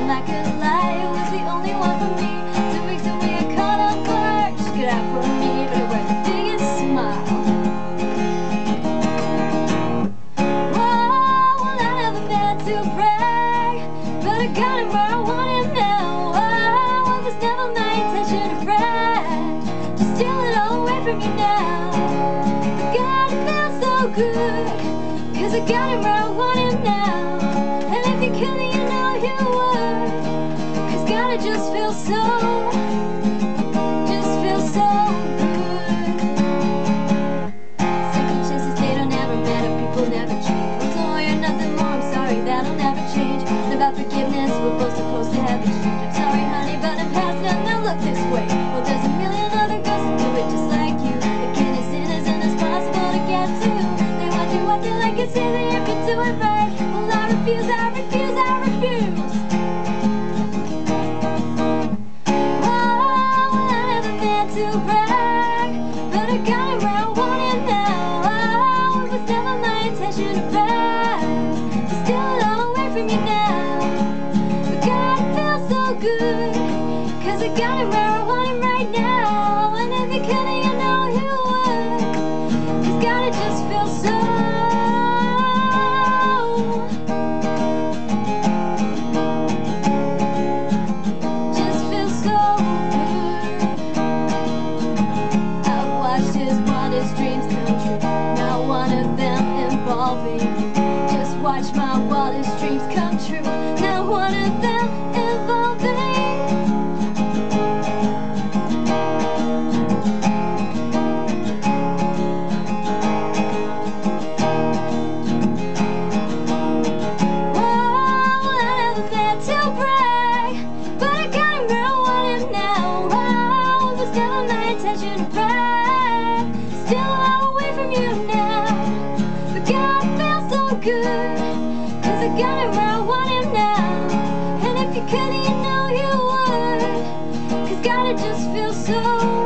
I'm not gonna lie, it was the only one for me. 2 weeks away I caught up her. She could out for me, but it was the biggest smile. Whoa, well I never meant to brag, but I got him where I want him now. Oh, it was never my intention to brag, to steal it all away from you now. God, it feels so good, 'cause I got him where I want him now. And if you could, you know you would, 'cause God, it just feels so good. Second chances, they don't ever matter, people never change. Once a lawyer, nothing more, I'm sorry, that'll never change. And about forgiveness, we're both supposed to have exchange. I'm sorry, honey, but I'm past that, now look this way. Well, there's a million other girls who do it just like you. Again, it's innocent, it's possible to get to. They want you what they like and say that you can do it right. Well, I refuse, I refuse, I refuse. Oh, well, I never meant to brag, but I got him where I want him now. Oh, it was never my intention to brag, to steal it all away from you now. But God, it feels so good, 'cause I got him where I want him right now. And if you could, you know you would, 'cause God, it just feels so. Just feels so good. I've watched his wildest dreams come true, not one of them involving you. Just watch my wildest dreams come true, not one of them involving you. To brag, but I got him where I want him now. Oh, it was never my intention to brag, still all away from you now. But God, it feels so good, 'cause I got him where I want him now. And if you could, you know you would, 'cause God, it just feels so